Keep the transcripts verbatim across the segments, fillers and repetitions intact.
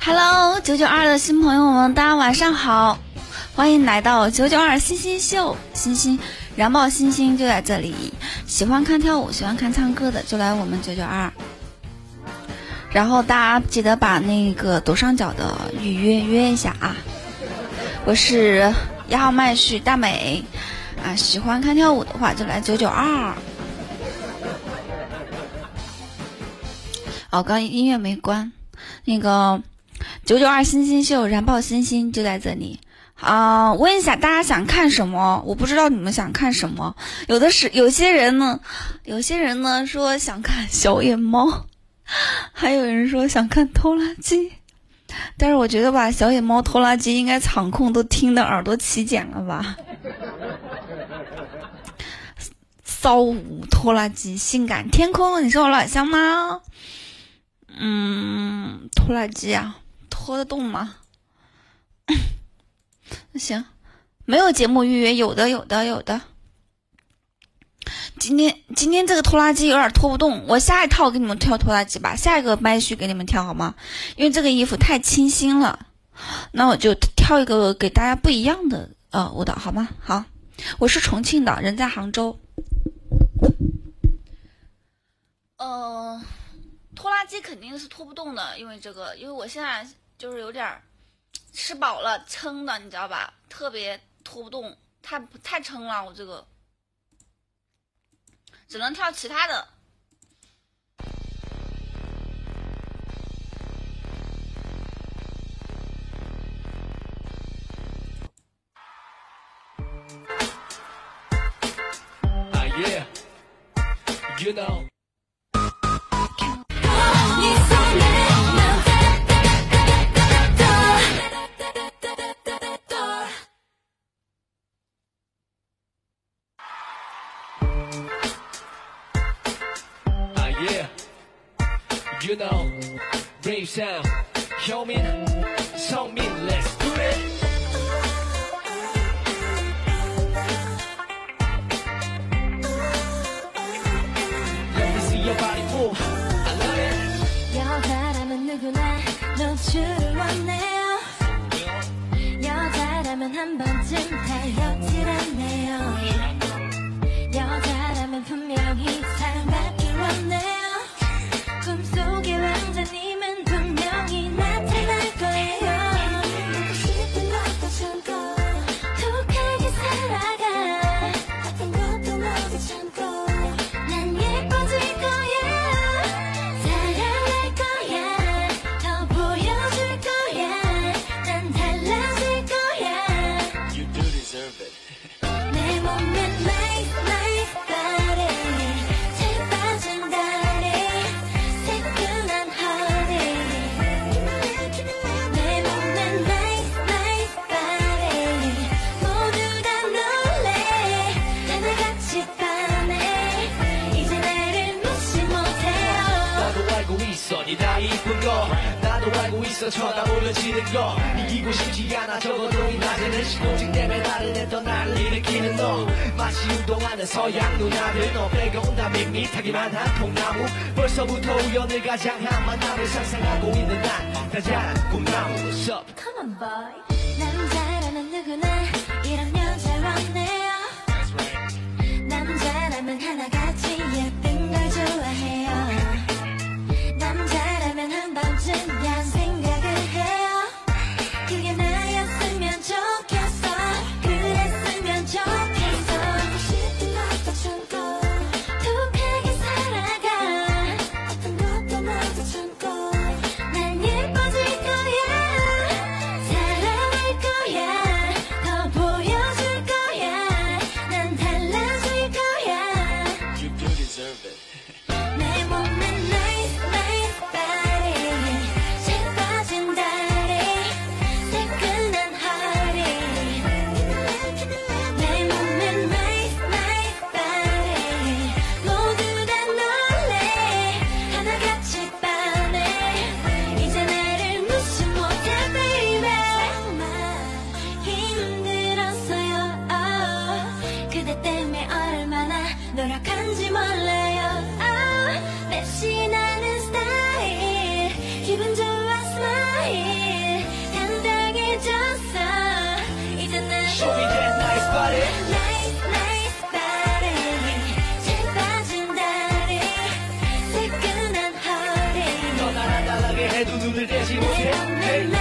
Hello， 九九二的新朋友们，大家晚上好，欢迎来到九九二星星秀，星星燃爆星星就在这里。喜欢看跳舞、喜欢看唱歌的，就来我们九九二。然后大家记得把那个左上角的预约约一下啊。我是一号麦序大美啊，喜欢看跳舞的话就来九九二。哦，刚音乐没关，那个九九二星星秀燃爆星星就在这里啊、呃！问一下大家想看什么？我不知道你们想看什么。有的是有些人呢，有些人呢说想看小野猫，还有人说想看拖拉机。但是我觉得吧，小野猫、拖拉机应该场控都听得耳朵起茧了吧？骚舞、拖拉机、性感天空，你是我老乡吗？嗯，拖拉机啊，拖得动吗？那行，没有节目预约，有的，有的，有的。今天今天这个拖拉机有点拖不动，我下一套给你们跳拖拉机吧，下一个麦序给你们跳好吗？因为这个衣服太清新了，那我就跳一个给大家不一样的呃舞蹈好吗？好，我是重庆的，人在杭州。呃。拖拉机肯定是拖不动的，因为这个，因为我现在就是有点吃饱了撑的，你知道吧？特别拖不动，太太撑了，我这个只能跳其他的。Ah, yeah. You know.You know, rave sound, show me, show me, let's do it. Let me see your body move, I love it. 여자라면 누구나 노출을 원해요. 여자라면 한 번쯤 달려들었네요. 여자라면 분명히 사랑받길 원해요. 꿈속의 왕자님은 분명히 나타날 거예요. 보고 싶은 것도 참고 독하게 살아가. 어떤 것도 모두 참고 난 예뻐질 거야. 사랑할 거야. 더 보여줄 거야. 난 달라질 거야. You do deserve it. 내 몸에 nice nice body. 재빠진 다리. 네 나이 이쁜 거 나도 알고 있어 쳐다보려지는 거 이기고 싶지 않아 적어도 이 낮에는 신호등 때문에 나를 했던 나를 일으키는 너 마치 운동하는 서양 누나들 너 빼고 온다 밋밋하기만 한 통나무 벌써부터 우연을 가장한 만남을 상상하고 있는 난 다자란 꿈나무 What's up? Come on boy 남자라면 누구나 이런 여자 원해요 남자라면 하나같이 예쁜 걸 좋아해요 남자라면 한 번쯤야 생각을 해요 그게 나였으면 좋겠어 그랬으면 좋겠어 하고 싶은 것도 참고 독하게 살아가 어떤 것도 모두 참고 난 예뻐질 거야 사랑할 거야 더 해도 눈을 떼지 못해 hey.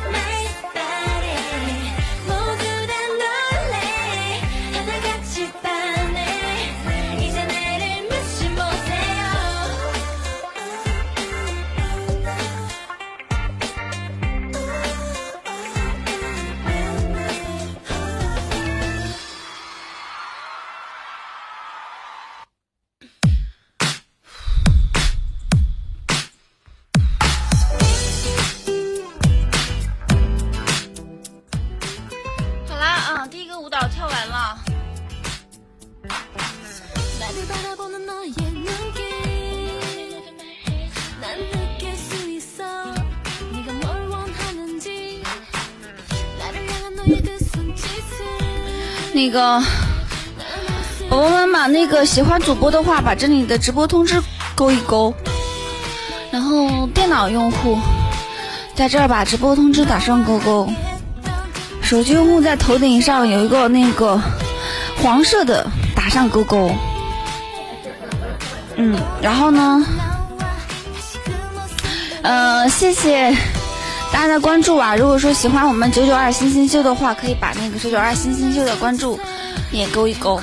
那个宝宝们把那个喜欢主播的话把这里的直播通知勾一勾，然后电脑用户在这儿把直播通知打上勾勾，手机用户在头顶上有一个那个黄色的打上勾勾。嗯，然后呢呃谢谢大家的关注啊！如果说喜欢我们九九二星星秀的话，可以把那个九九二星星秀的关注也勾一勾。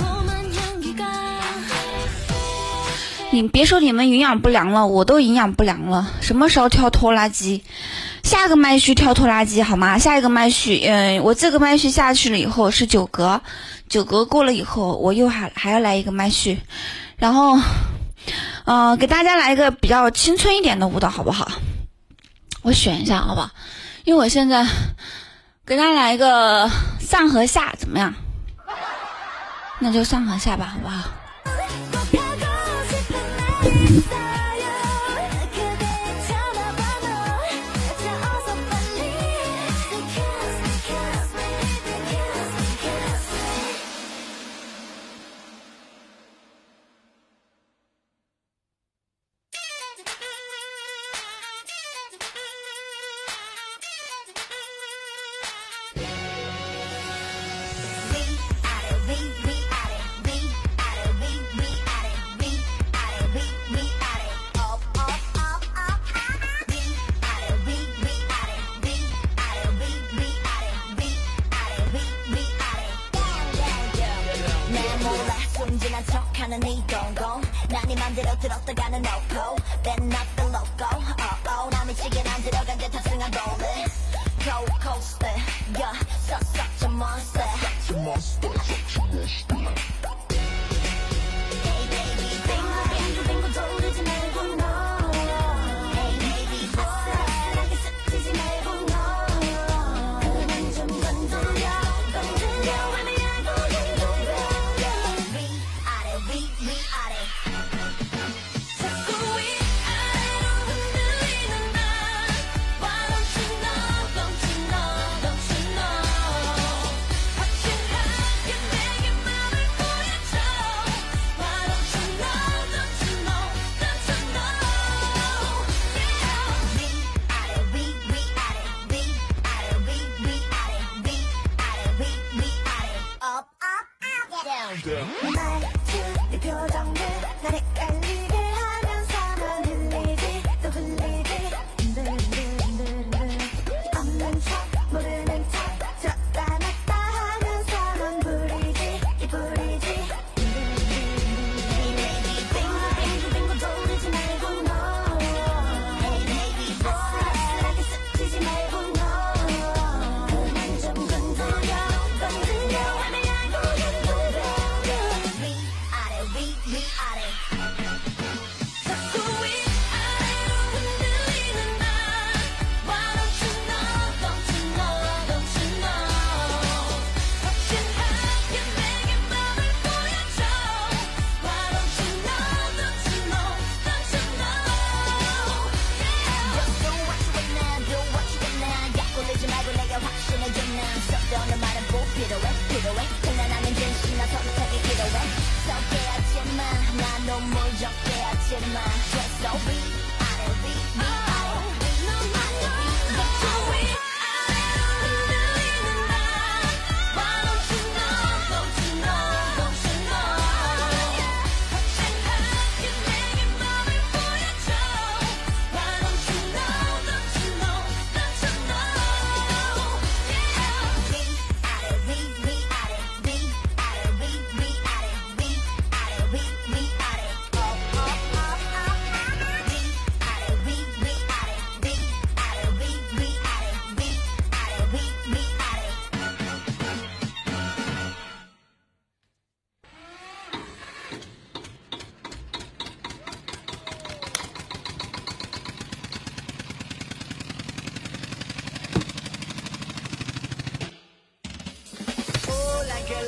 你别说你们营养不良了，我都营养不良了。什么时候跳拖拉机？下个麦序跳拖拉机好吗？下一个麦序，嗯，我这个麦序下去了以后是九格，九格过了以后，我又还还要来一个麦序，然后，呃，给大家来一个比较青春一点的舞蹈，好不好？我选一下好不好？因为我现在给大家来一个上和下怎么样？那就上和下吧好不好？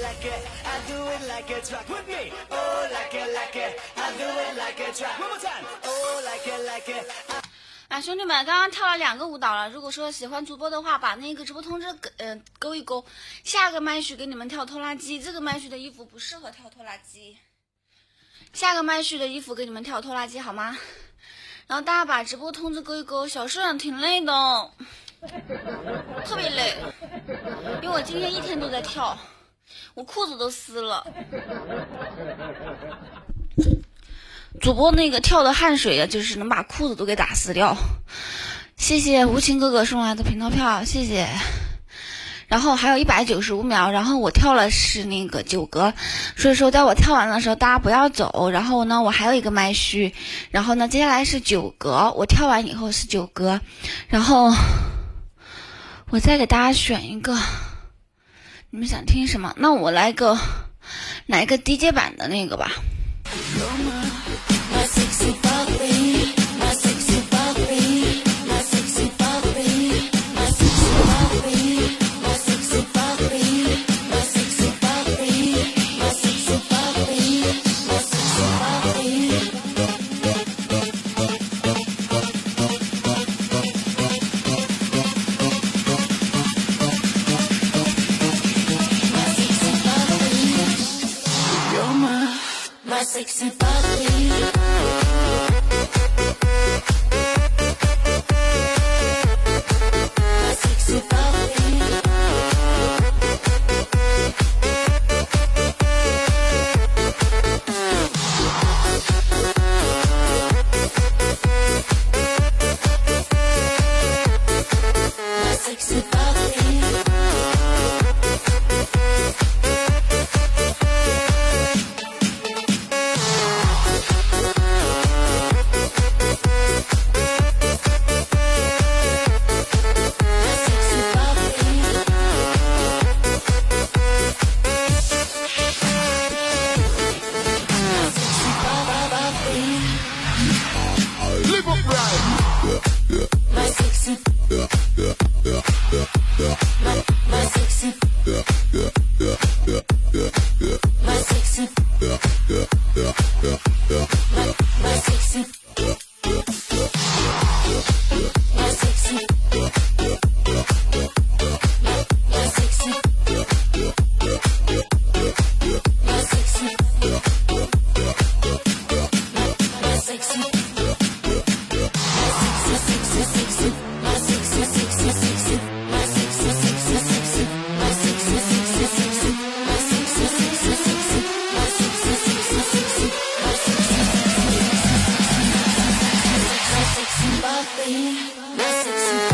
like it, I do it like it, track with me. Oh, like it, like it, I do it like it, track one more time. Oh, like it, like it. 啊，兄弟们，刚刚跳了两个舞蹈了。如果说喜欢主播的话，把那个直播通知嗯、呃、勾一勾。下个麦序给你们跳拖拉机，这个麦序的衣服不适合跳拖拉机。下个麦序的衣服给你们跳拖拉机好吗？然后大家把直播通知勾一勾。小社长挺累的，特别累，因为我今天一天都在跳，我裤子都湿了。主播那个跳的汗水啊，就是能把裤子都给打湿掉。谢谢无情哥哥送来的频道票，谢谢。然后还有一百九十五秒，然后我跳了是那个九格，所以说在我跳完的时候大家不要走。然后呢我还有一个麦序，然后呢接下来是九格，我跳完以后是九格，然后我再给大家选一个，你们想听什么？那我来个来个 D J 版的那个吧。My sexy puppy, my sexy puppy, my sexy puppy, my sexy puppy, my sexy puppy, my sexy puppy, my sexy puppy, my sexy puppy. You're my, my sexy puppy. My sexy